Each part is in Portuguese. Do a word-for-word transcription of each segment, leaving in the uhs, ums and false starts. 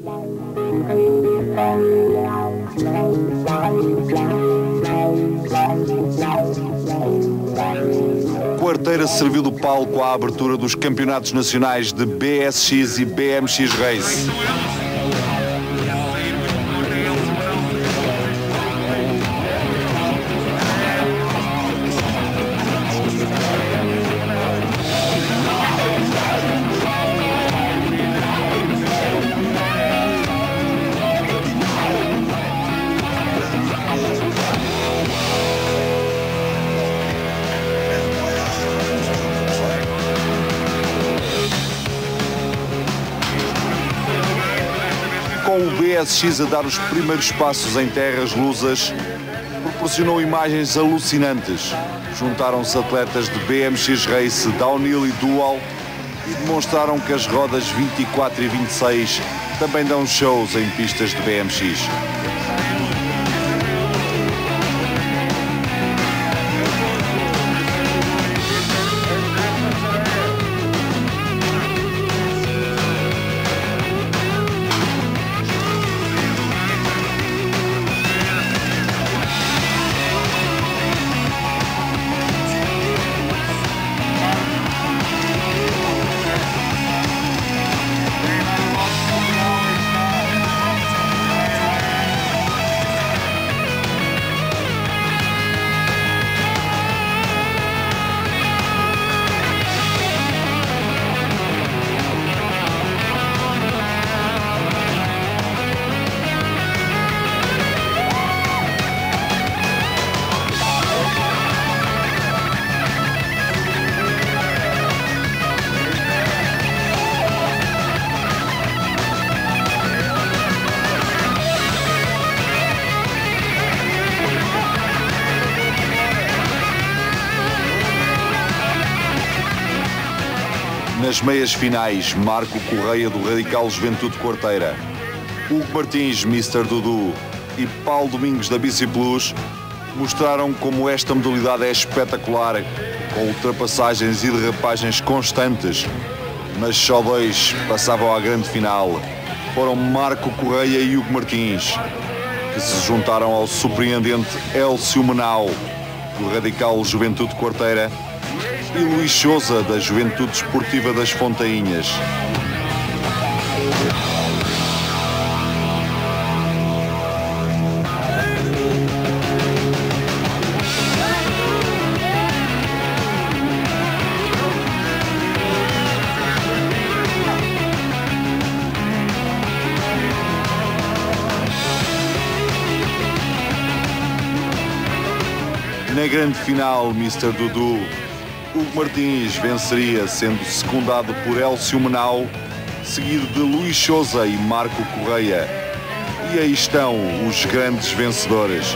Quarteira serviu do palco à abertura dos campeonatos nacionais de B S X e B M X Race. Com o B S X a dar os primeiros passos em terras lusas, proporcionou imagens alucinantes. Juntaram-se atletas de B M X Race, Downhill e Dual e demonstraram que as rodas vinte e quatro e vinte e seis também dão shows em pistas de B M X. Nas meias finais, Marco Correia do Radical Juventude Quarteira, Hugo Martins, mister Dudu e Paulo Domingos da Bici Plus mostraram como esta modalidade é espetacular, com ultrapassagens e derrapagens constantes, mas só dois passavam à grande final. Foram Marco Correia e Hugo Martins, que se juntaram ao surpreendente Elcio Menau, do Radical Juventude Quarteira, e Luís Sousa, da Juventude Esportiva das Fontainhas. Na grande final, mister Dudu, Hugo Martins venceria, sendo secundado por Elcio Menau, seguido de Luís Sousa e Marco Correia. E aí estão os grandes vencedores.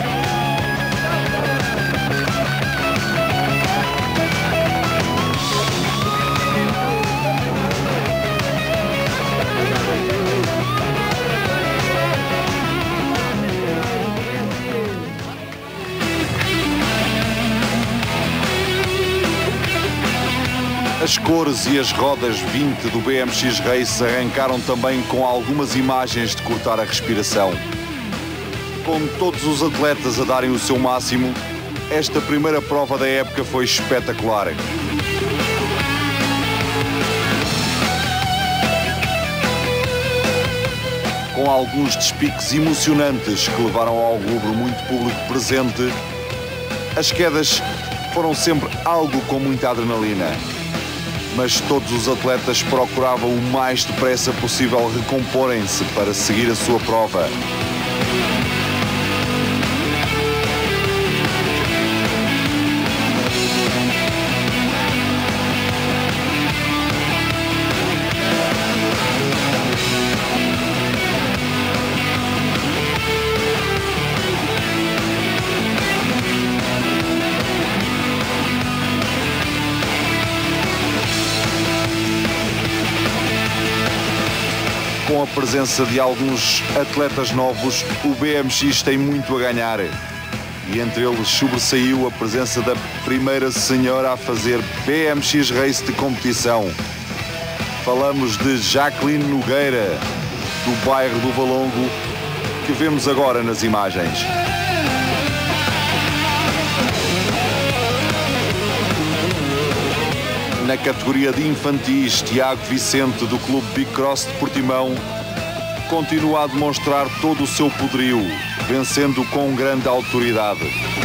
As cores e as rodas vinte do B M X Race arrancaram também com algumas imagens de cortar a respiração. Com todos os atletas a darem o seu máximo, esta primeira prova da época foi espetacular. Com alguns despiques emocionantes que levaram ao rubro muito público presente, as quedas foram sempre algo com muita adrenalina. Mas todos os atletas procuravam o mais depressa possível recomporem-se para seguir a sua prova. Com a presença de alguns atletas novos, o B M X tem muito a ganhar. E entre eles sobressaiu a presença da primeira senhora a fazer B M X Race de competição. Falamos de Jacqueline Nogueira, do bairro do Valongo que vemos agora nas imagens. Na categoria de infantis, Tiago Vicente, do Clube Bicross de Portimão, continua a demonstrar todo o seu poderio, vencendo com grande autoridade.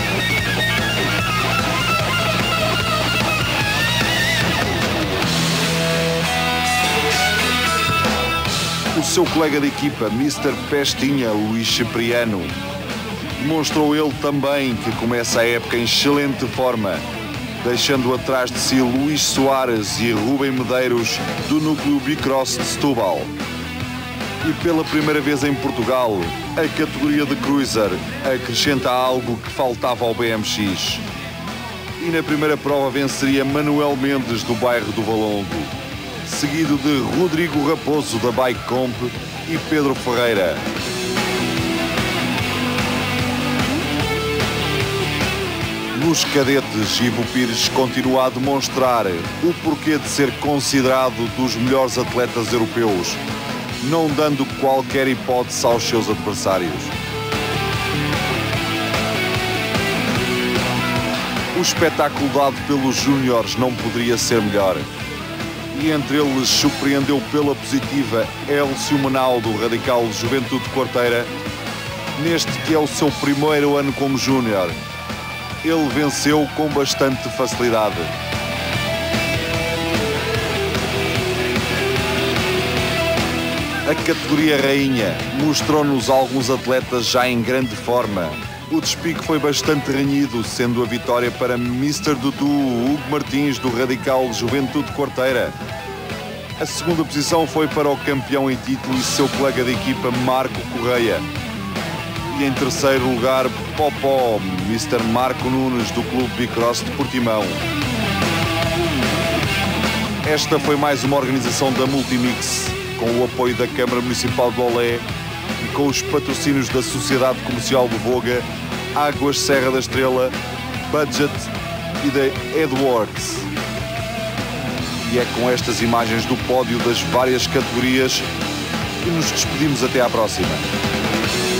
O seu colega de equipa, mister Pestinha, Luís Cipriano, demonstrou ele também que começa a época em excelente forma, deixando atrás de si Luís Soares e Rubem Medeiros, do núcleo Bicross de Setúbal. E pela primeira vez em Portugal, a categoria de Cruiser acrescenta algo que faltava ao B M X. E na primeira prova venceria Manuel Mendes, do bairro do Valongo, seguido de Rodrigo Raposo, da Bike Comp, e Pedro Ferreira. Nos cadetes, Ivo Pires continua a demonstrar o porquê de ser considerado dos melhores atletas europeus, não dando qualquer hipótese aos seus adversários. O espetáculo dado pelos júniores não poderia ser melhor. E entre eles surpreendeu pela positiva Elcio Menal, do Radical Juventude Quarteira, neste que é o seu primeiro ano como júnior. Ele venceu com bastante facilidade. A categoria rainha mostrou-nos alguns atletas já em grande forma. O despique foi bastante renhido, sendo a vitória para mister Dudu, Hugo Martins, do Radical Juventude Quarteira. A segunda posição foi para o campeão em título e seu colega de equipa, Marco Correia. E em terceiro lugar, Popó, mister Marco Nunes, do Clube Bicross de Portimão. Esta foi mais uma organização da Multimix, com o apoio da Câmara Municipal de Olé e com os patrocínios da Sociedade Comercial do Voga, Águas Serra da Estrela, Budget e da Edwards. E é com estas imagens do pódio das várias categorias que nos despedimos até à próxima.